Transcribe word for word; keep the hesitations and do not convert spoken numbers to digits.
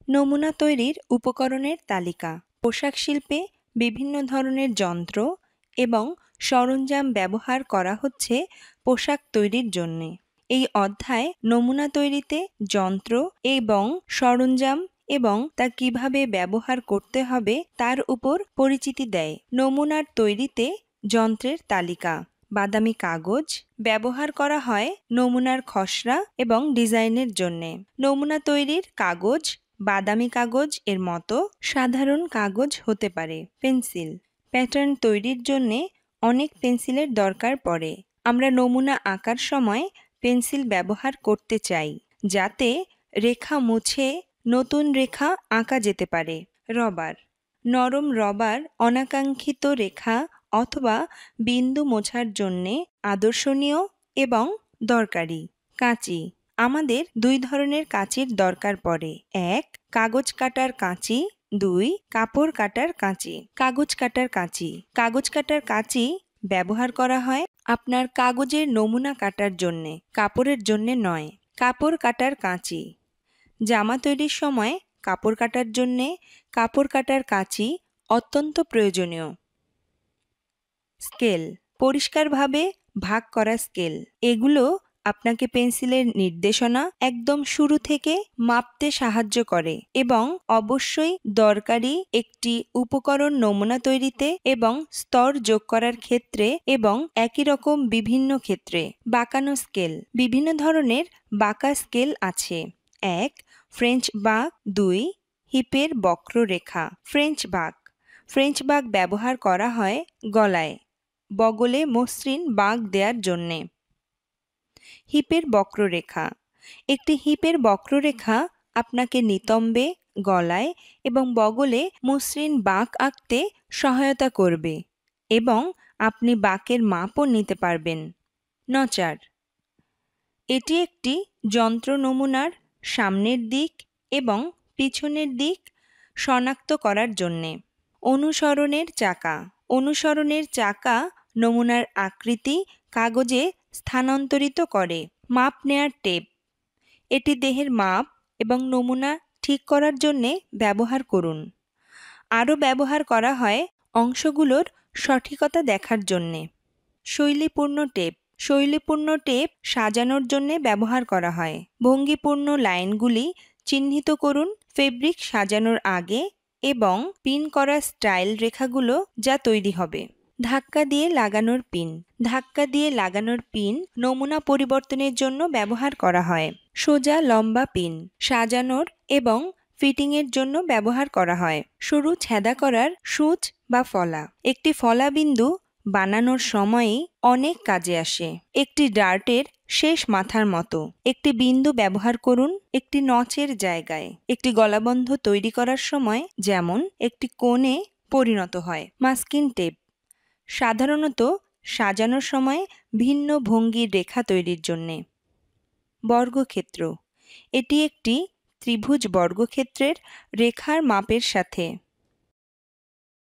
নমুনা তৈরির উপকরণের তালিকা। পোশাক শিল্পে বিভিন্ন ধরনের যন্ত্র এবং সরঞ্জাম ব্যবহার করা হচ্ছে পোশাক তৈরির জন্যে। এই অধ্যায় নমুনা তৈরিতে যন্ত্র এবং সরঞ্জাম এবং তা কিভাবে ব্যবহার করতে হবে তার উপর পরিচিতি দেয়। নমুনার তৈরিতে যন্ত্রের তালিকা। বাদামি কাগজ ব্যবহার করা হয় নমুনার খসড়া এবং ডিজাইনের জন্যে। নমুনা তৈরির কাগজ বাদামি কাগজ এর মতো সাধারণ কাগজ হতে পারে। পেন্সিল প্যাটার্ন তৈরির জন্যে অনেক পেন্সিলের দরকার পড়ে। আমরা নমুনা আঁকার সময় পেন্সিল ব্যবহার করতে চাই যাতে রেখা মুছে নতুন রেখা আঁকা যেতে পারে। রবার নরম রবার অনাকাঙ্ক্ষিত রেখা অথবা বিন্দু মোছার জন্যে আদর্শনীয় এবং দরকারি। কাঁচি আমাদের দুই ধরনের কাঁচির দরকার পড়ে। এক কাগজ কাটার কাঁচি, দুই কাপড় কাটার কাঁচি। কাগজ কাটার কাঁচি কাগজ কাটার কাঁচি ব্যবহার করা হয় আপনার কাগজের নমুনা কাটার জন্যে, কাপড়ের জন্যে নয়। কাপড় কাটার কাঁচি জামা তৈরির সময় কাপড় কাটার জন্যে কাপড় কাটার কাঁচি অত্যন্ত প্রয়োজনীয়। স্কেল পরিষ্কারভাবে ভাগ করা স্কেল। এগুলো আপনাকে পেন্সিলের নির্দেশনা একদম শুরু থেকে মাপতে সাহায্য করে এবং অবশ্যই দরকারি একটি উপকরণ নমুনা তৈরিতে এবং স্তর যোগ করার ক্ষেত্রে এবং একই রকম বিভিন্ন ক্ষেত্রে। বাঁকানো স্কেল বিভিন্ন ধরনের বাঁকা স্কেল আছে। এক ফ্রেঞ্চ বাঁক, দুই হিপের বক্ররেখা। ফ্রেঞ্চ বাঁক ফ্রেঞ্চ বাঁক ব্যবহার করা হয় গলায় বগলে মসৃণ বাঁক দেওয়ার জন্যে। হিপের বক্ররেখা একটি হিপের বক্ররেখা আপনাকে নিতম্বে, গলায় এবং বগলে মসৃণ বাঁক আঁকতে সহায়তা করবে এবং আপনি বাঁকের মাপও নিতে পারবেন। নচার এটি একটি যন্ত্র নমুনার সামনের দিক এবং পিছনের দিক শনাক্ত করার জন্যে। অনুসরণের চাকা অনুসরণের চাকা নমুনার আকৃতি কাগজে স্থানান্তরিত করে। মাপ নেয়ার টেপ এটি দেহের মাপ এবং নমুনা ঠিক করার জন্যে ব্যবহার করুন। আরও ব্যবহার করা হয় অংশগুলোর সঠিকতা দেখার জন্যে। শৈলীপূর্ণ টেপ শৈলীপূর্ণ টেপ সাজানোর জন্যে ব্যবহার করা হয়। ভঙ্গিপূর্ণ লাইনগুলি চিহ্নিত করুন ফেব্রিক সাজানোর আগে এবং পিন করা স্টাইল রেখাগুলো যা তৈরি হবে। ধাক্কা দিয়ে লাগানোর পিন ধাক্কা দিয়ে লাগানোর পিন নমুনা পরিবর্তনের জন্য ব্যবহার করা হয়। সোজা লম্বা পিন সাজানোর এবং ফিটিংয়ের জন্য ব্যবহার করা হয়। সরু ছেদা করার সূচ বা ফলা একটি ফলা বিন্দু বানানোর সময়ই অনেক কাজে আসে। একটি ডার্টের শেষ মাথার মতো একটি বিন্দু ব্যবহার করুন একটি নচের জায়গায়। একটি গলাবন্ধ তৈরি করার সময় যেমন একটি কোণে পরিণত হয়। মাস্কিং টেপ সাধারণত সাজানোর সময় ভিন্ন ভঙ্গির রেখা তৈরির জন্যে। বর্গক্ষেত্র এটি একটি ত্রিভুজ বর্গক্ষেত্রের রেখার মাপের সাথে